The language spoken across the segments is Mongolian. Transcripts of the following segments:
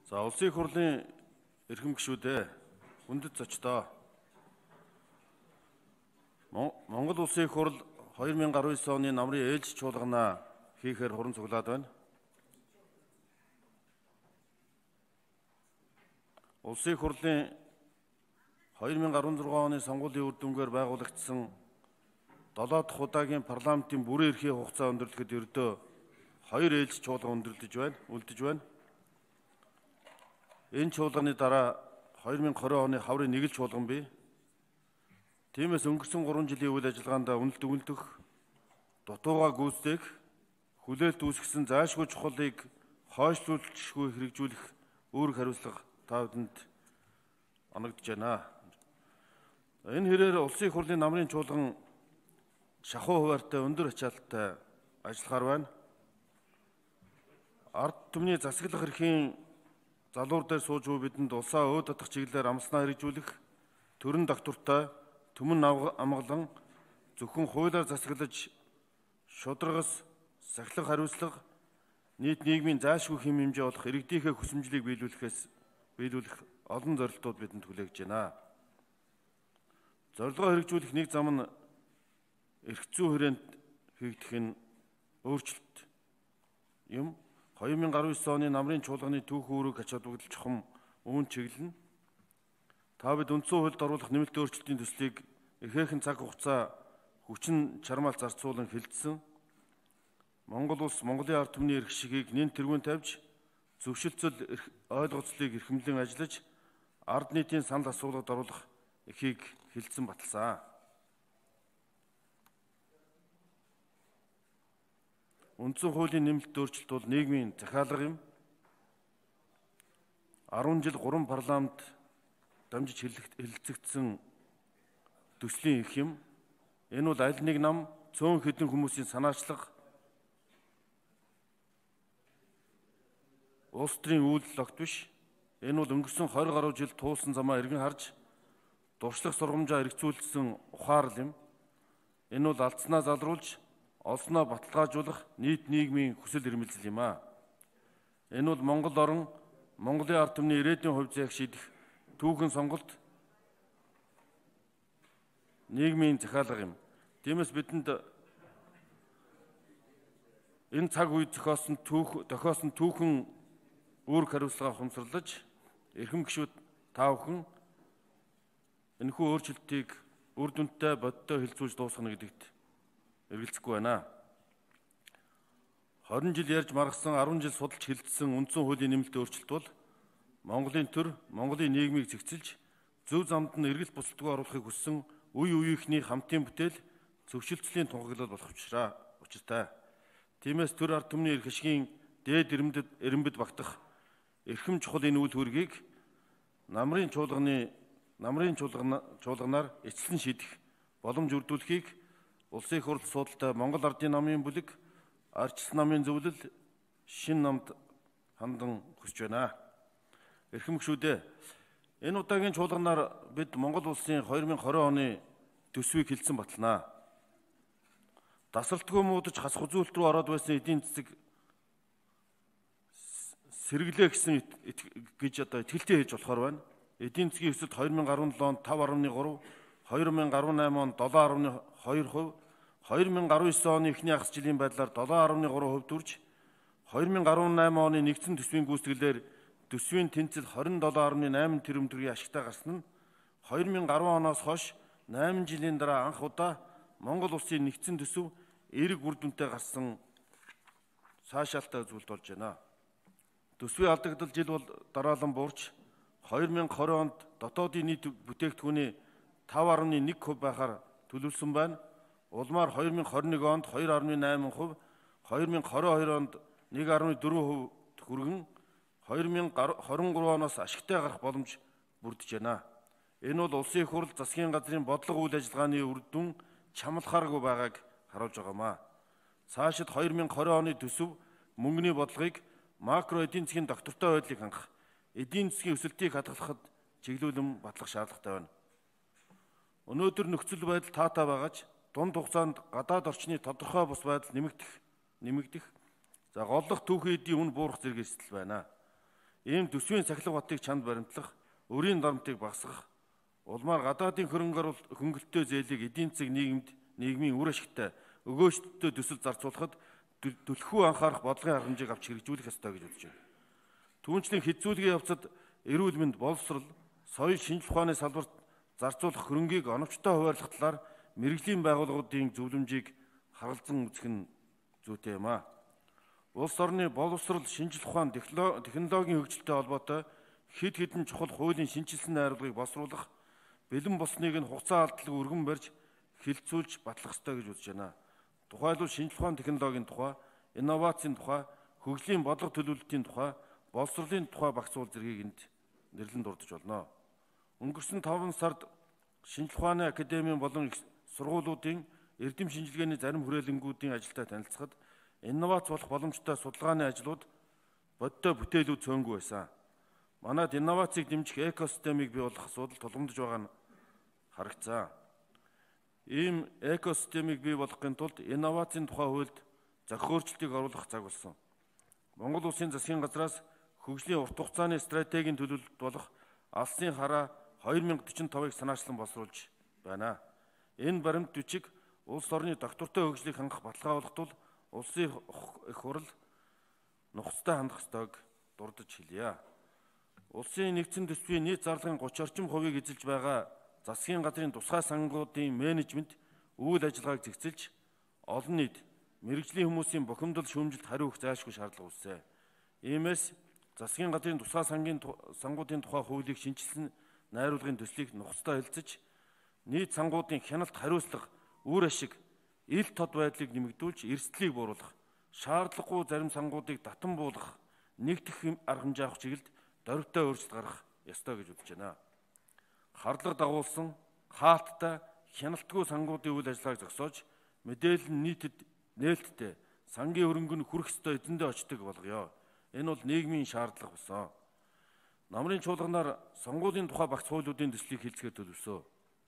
За улсын их хурлын эрхэм гишүүдээ хүндэт зочдоо. Монгол улсын их хурл 2019 оны намрын ээлж чуулгана хийхээр хуран цуглаад байна. Улсын их хурлын 2016 оны сонгуулийн үр дүнгээр байгуулагдсан 7 дахь удаагийн парламентын бүрэн эрхийн хугацаа өндөрлөхөд ердөө 2 ээлж чуулга үлдэж байна. Энэ чуулганы дараа 2020 оны хаврын нэг л чуулган бий. Тиймээс өнгөрсөн 3 жилийн үйл ажиллагаанд үнэлт өгөх, дутууга гүйцэтгэх, хүлээлт үүсгэсэн заашгүй чухлыг хойшлуулшгүй хэрэгжүүлэх үүрэг хариуцлага та бүхэнд оногдож байна. Энэ хэрээр улсын их хурлын намрын чуулган шахуу хуваартай өндөр ачаалттай ажиллахаар байна. Ард түмний засаглах эрхийн залуур дээр сууж буй бидэнд улсаа өөд татах чиглэлээр амлснаа хэрэгжүүлэх, төрөн доктортой түмэн амгалан зөвхөн хуулиар засаглаж шударгас сахилах хариуцлага нийт нийгмийн заашгүй хэм хэмжээ болох иргэдийнхээ хүсэмжлийг биелүүлэх олон зорилтууд бидэнд хүлээгдэж байна. Зорилгоо хэрэгжүүлэх нэг зам нь эрх зүйн хүрээнд хийгдэх нь өөрчлөлт юм. 2019 оны намрын чуулганы түүх үүрэг ач холбогдол чухам үүн чиглэлнэ. Та бид үндсэн хуульд оруулах нэмэлт өөрчлөлтийн төслийг ихээхэн цаг хугацаа хүчин чармаал зарцуулан хилцсэн. Монгол улс Монголын ард түмний эрх шигийг нэн тэргүүн тавьж, зөвшөлтсөл ойлголцлыг эрхэмлэн ажиллаж, ард нийтийн санал асуулгад оруулах эхийг хилцэн баталсан. Үндсэн хуулийн нэмэлт өөрчлөлт бол нийгмийн захиалга юм. 10 жил 3 парламент дамжиж хэлэлцэгдсэн төслийн эрх юм. Энэ бол аль нэг нам цөөн хэдэн хүмүүсийн санаачлага, улс төрийн үйлдэл огт биш. Энэ бол өнгөрсөн 20 гаруй жил туулсан замаа эргэн харж, дуршлах сургамжаа эргцүүлсэн ухаарл юм. Энэ бол алдснаа залруулж, олсноо баталгаажуулах нийт нийгмийн хүсэл эрмэлзэл юм а. Энэ бол Монгол орн, Монголын ард түмний ирээдүйн хувь зайг шийдэх түүхэн сонголт нийгмийн захиалга юм. Тиймээс бидэнд энэ цаг үед тохиосон түүхэн үүрэг хариуцлага ухамсарлаж, эрхэм гишүүд та бүхэн энэхүү өөрчлөлтийг үр дүнтэй бодиттой хэлцүүлж дуусгана гэдэгт эргэлзэхгүй байна. 20 жил ярьж маргасан, 10 жил судалж хилцсэн үндсэн хуулийн нэмэлт өөрчлөлт бол Монголын төр, Монголын нийгмийг зэгцэлж, зөв замд нь эргэлт бусдгүй оруулахыг хүссэн үе үеийнхний хамтын бүтээл, зөвшөлтслийн тунхаглал болох учиртай. Тиймээс төр ард түмний эрх ашигын дээд эренбэд багтах эрхэм чухал энэ үйл хөөргийг намрын чуулганаар эцэслэн шийдэх боломж өрдүүлэхийг улсын их хурл судалтай Монгол ардын намын бүлэг, ардчилсан намын зөвлөл, шинэ намд хандан хүсэж байна. Эрхэм гишүүдээ, энэ удаагийн чуулганаар бид Монгол улсын 2020 оны төсвийг хэлсэн баталнаа. Дасралтгүй муудаж хасах үзүүлэлт рүү ороод байсан эдийн засаг сэргэлээ гэсэн гэж итгэлтэй хийж болохоор байна. Эдийн засгийн өсөлт 2017 онд 5.3, 2018 онд 7.2%, 2019 оны эхний хагас жилийн байдлаар 7.3% төрж, 2018 оны нэгдсэн төсвийн гүйцэтгэлээр төсвийн тэнцэл 27.8 тэрбум төгрөгийн ашигтай гарсан нь 2010 оноос хойш 8 жилийн дараа анх удаа Монгол улсын нэгдсэн төсөв эерэг үр дүнтэй гарсан цаашаалтай үзүүлэлт болж байна. Төсвийн алдагдал жил бол дараалан буурч 2020 онд дотоодын нийт бүтээгдэхүүний 5.1% байхаар төлөвлөсөн байна. Улмаар 2021 онд 2.8%, 2022 онд 1.4% хүргэн 2023 оноос ашигтай гарах боломж бүрдэж байна. Энэ бол улсын их хурл засгийн газрын бодлого үйл ажиллагааны үр дүн чамлахааргүй байгааг харуулж байгаамаа. Цаашид 2020 оны төсөв мөнгөний бодлогыг макро эдийн засгийн доктортой байдлыг хангах, эдийн засгийн өсөлтийг хадгалахад чиглүүлэн батлах шаардлагатай байна. Өнөөдөр нөхцөл байдал таатай байгаач дунд хугацаанд гадаад орчны тодорхой бус байдал нэмэгдэх, голлох түүхийн эдийн үн буурах зэрэг эрсдэл байна. ийм төсвийн сахилга батыг чанд баримтлах, өрийн дарамтыг багасгах, улмаар гадаадын хөнгөлөлтөө зээлийг эдийн засаг нийгмийн үр ашигтай өгөөжтөлтөд төсөл зарцуулахад түлхүү анхаарах бодлогын арга хэмжээг авч хэрэгжүүлэх ёстой гэж үзэж байна. Түүнчлэн хэцүүлгийн явцад эрүүл мэнд, боловсрол, соёл, шинжлэх ухааны салбарт зарцуулах хөрөнгийг оновчтой хуваарлах талаар мэрэгжлийн байгууллагуудын зөвлөмжийг харгалзан үзэх нь зүйтэй юм а. Улс орны боловсрол, шинжлэх ухаан, технологийн хөгжилтэй холбоотой хэд хэдэн чухал хуулийн шинжилсэн найруулгыг боловсруулах, бэлэн болсныг нь хугацаа алдалгүй өргөн барьж хилцүүлж батлах ёстой гэж үзэж байна. Тухайлбал шинжлэх ухааны технологийн тухай, инновацийн тухай, хөгжлийн бодлого төлөвлөлтийн тухай, боловсролын тухай багц уул зэргийг энд нэрлэн дурдж болно. Өнгөрсөн 5 сард шинжлэх ухааны академийн болон их сургуулиудын эрдэм шинжилгээний зарим хүрээлэнгүүдийн ажилтай танилцахад инновац болох боломжтой судалгааны ажлууд бодтой бүтээлүүд цөөнгүй байсан. Манайд инновацийг дэмжих экосистемийг бий болгох асуудал тулгамдж байгаа нь харагцсан. Ийм экосистемийг бий болгохын тулд инновацийн тухай хуульд зохиолчлтыг оруулах цаг болсон. Монгол Улсын засгийн газраас хөгжлийн урт хугацааны стратегийн төлөвлөлт болох алсын хараа 2045-ыг санаачлан боловсруулж байна. Энэ баримт бичиг улс орны доктортой хөгжлийг хангах баталгаа болох тул улсын их хурал нухацтай хандах ёстойг дурдж хэлье. Улсын нэгдсэн төсвийн нийт зарлагын 30 орчим хувийг эзэлж байгаа засгийн газрын тусгай сангуудын менежмент үйл ажиллагааг зэгцэлж олон нийт мэрэгжлийн хүмүүсийн бухимдал шүүмжилт хариу өгөх зайлшгүй шаардлага үүсэ. Иймээс засгийн газрын тусгай сангуудын тухай хуулийг шинжилсэн найруулгын төслийг нухацтай хэлцэж нийт сангуудын хяналт хариуцлага, үр ашиг, ил тод байдлыг нэмэгдүүлж эрсдлийг бууруулах, шаардлагагүй зарим сангуудыг татан буулгах, нэгдэх арга хэмжээ авах чиглэлд дорвитой өөрчлөлт гаргах ёстой гэж үзэж байна. Хардлага дагуулсан, хаалттай, хяналтгүй сангуудын үйл ажиллагааг зогсоож, мэдээлэл нь нийтэд нээлттэй, сангийн хөрөнгө нь хүрэх ёстой эзэндээ очдог болгоё. Энэ бол нийгмийн шаардлага болсон. Намрын чуулганаар сонгуулийн тухай багц хуулиудын төслийг хэлцгээд төлөвлөсөн.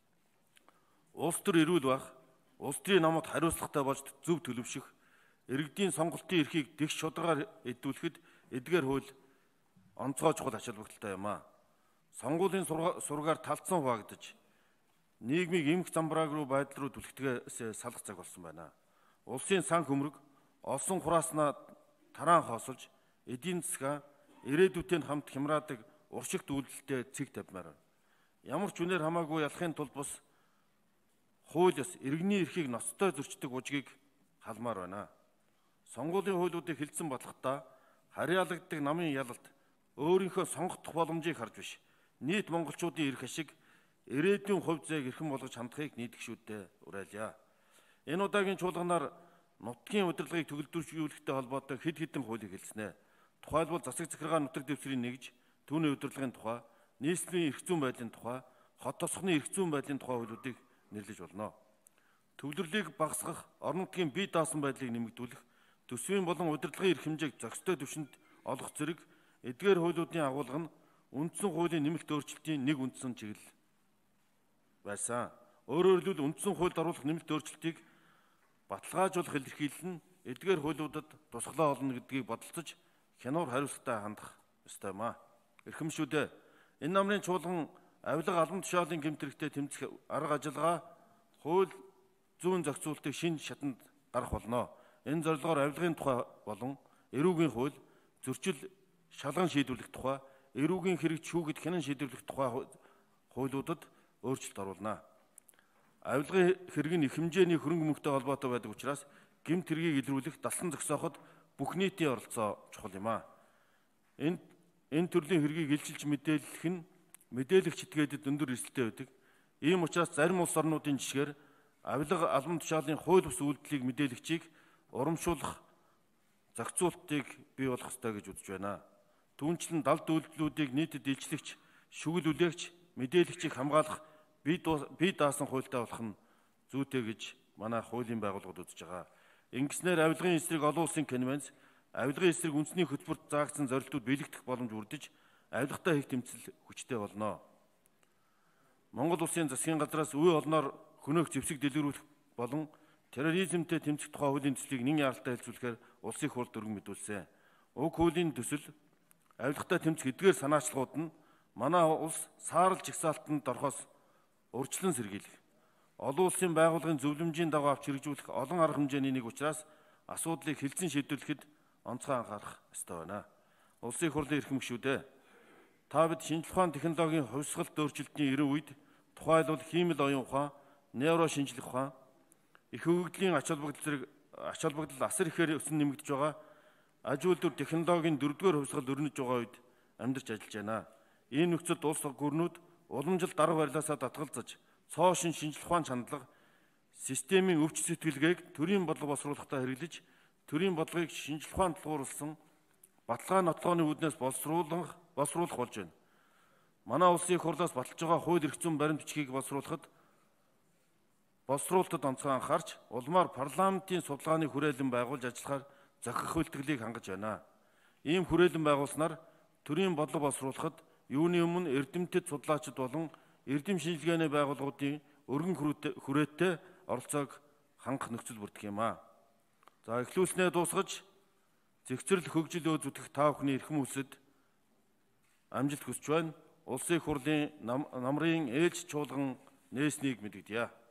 Улс төр эрүүл байх, улс төрийн намууд хариуцлагатай болж зөв төлөвшөх, иргэдийн сонголтын эрхийг дэгш шударгаар эдүүлэхэд эдгээр хууль онцгой чухал ач холбогдолтой юм а. Сонгуулийн сургаар талдсан хуваагдаж, нийгмийг эмх замбрааг руу байдал руу түлхтгээс салах цаг болсон байна. Улсын сан хөмрөг, олсон хурааснаа тараан хоосолж, эдийн засгаа ирээдүйтэй хамт хямраадаг уршигт үйлдэлтэй цэг тавьмаар байна. Ямар ч үнээр хамаагүй ялахын тулд бус хууль ёс иргэний эрхийг ноцтой зөрчдөг ужгийг халмаар байна. Сонгуулийн хуулиудыг хэлсэн батлахдаа харьяалагддаг намын ялалт өөрийнхөө сонгогдох боломжийг харж биш, нийт монголчуудын эрх ашиг, ирээдүйн хувь зээг эрхэм болгож хандахыг нийтгшүүдтэй уриалъя. Энэ удаагийн чуулганаар нутгийн удирдлагыг төгөлдрүүлэхтэй холбоотой хэд хэдэн хуулийг хэлснэ. Тухайлбал засаг захиргаа нутаг дэвсгэрийн нэгж, түүний удирдлагын тухай, нийслэлийн эрх зүйн байдлын тухай, хот тосгоны эрх зүйн байдлын тухай хуулиудыг нэрлэж болно. Төвлөрлийг багасгах, орон нутгийн бие даасан байдлыг нэмэгдүүлэх, төсвийн болон удирдлагын эрх хэмжээг зохистой түвшинд олох зэрэг эдгээр хуулиудын агуулга нь үндсэн хуулийн нэмэлт өөрчлөлтийн нэг үндсэн чиглэл байсан. Өөрөөр хэлбэл үндсэн хуульд оруулах нэмэлт өөрчлөлтийг баталгаажуулах илэрхийлэл нь эдгээр хуулиудад тусгалаа олно гэдгийг бодолцож хянуур хариуцлагатай хандах ёстой юм а. Эрхэмшүүдээ энэ намрын чуулган авилга албан тушаалын гэмт хэрэгтээ тэмцэх арга ажиллагаа хууль зүүн зохицуултыг шинэ шатанд гарах болно. Энэ зорилгоор авилгын тухай болон эрүүгийн хууль, зөрчил шалган шийдвэрлэх тухай, эрүүгийн хэрэгт шүүхэд хянан шийдвэрлэх тухай хуулиудад өөрчлөлт оруулна. Авилгын хэрэг нь их хэмжээний хөрөнгө мөнгөтэй холбоотой байдаг учраас гэмт хэргийг илрүүлэх, далсан зогсооход бүх нийтийн оролцоо чухал юм а. Энэ төрлийн хэргийг илчилж мэдээлэх нь мэдээлэгч этгээдэд өндөр эрсдэлтэй байдаг. Ийм учраас зарим улс орнуудын жишгээр авилга албан тушаалын хууль бус үйлдэлийг мэдээлэгчийг урамшуулах зохицуултыг бий болгох ёстой гэж үзэж байна. Түүнчлэн далд үйлдэлүүдийг нийтэд илчлэгч, шүгэл үлээгч, мэдээлэгчийг хамгаалах бие даасан хуультай болох нь зүйтэй гэж манай хуулийн байгууллагууд үзэж байгаа. Ингэснээр авилгын эсрэг олон улсын конвенц, авилгын эсрэг үндэсний хөтөлбөрт заагдсан зорилтууд биелэгдэх боломж бүрдэж, авилгатай хийх тэмцэл хүчтэй болно. Монгол Улсын засгийн газраас үе олноор хөнөөх зэвсэг дэлгэрүүлэх болон терроризмтэй тэмцэх тухай хуулийн төслийг нэн яралтай хэлцүүлэхээр улсын хурлд өргөн мэдүүлсэн. Уг хуулийн төсөл авилгатай тэмцэх эдгээр санаачлагууд нь манай улс саарл жагсаалтанд орохоос урьдчилан сэргийлэх. Олон улсын байгууллагын зөвлөмжийн дагуу авч хэрэгжүүлэх олон арга хэмжээний нэг учраас асуудлыг хэлцэн шийдвэрлэхэд онцгой анхаарах ёстой байна. Улсын хурлын эрхэм гишүүдээ та бид шинжлэх ухааны технологийн хувьсгалт өөрчлөлтийн эрөв үед тухайлбал хиймэл оюун ухаан, нейро шинжлэх ухаан, их хөгжлийн ач холбогдол асар ихээр өсөн нэмэгдэж байгаа аж үйлдвэр технологийн 4-р хувьсгал өрнөж байгаа үед амьдарч ажиллаж байна. Энэ нөхцөлд улс гүрнүүд уламжлалт дарга барилаасаа татгалзаж, цоошин шинжлэх ухааны чандлага, системийн өвч сэтгэлгээг төрийн бодлого боловсруулалтаа хэрэглэж, төрийн бодлогыг шинжлэх ухаанд тулгуурласан баталгаа нотлооны үүднээс боловсруулах болж байна. Манай улсын их хурлаас баталж байгаа хууль эрх зүйн баримт бичгийг боловсруулалтад онцгой анхаарч, улмаар парламентын судалгааны хүрээлэн байгуулж ажиллахаар зохих бэлтгэлийг хангаж байна. Ийм хүрээлэн байгуулснаар төрийн бодлого боловсруулахад юуны өмнө эрдэмтэд судлаачид болон эрдэм шинжилгээний байгууллагуудын өргөн хүрээтэй оролцоог хангах нөхцөл бүрдэх юм аа. За эхлүүлснээ дуусгаж зэгцэрлэх хөгжил үзүүлэх та бүхний эрхэм хүсэд амжилт хүсэж байна. Улсын их хурлын намрын ээлж чуулган нээснийг мэдэгдэе.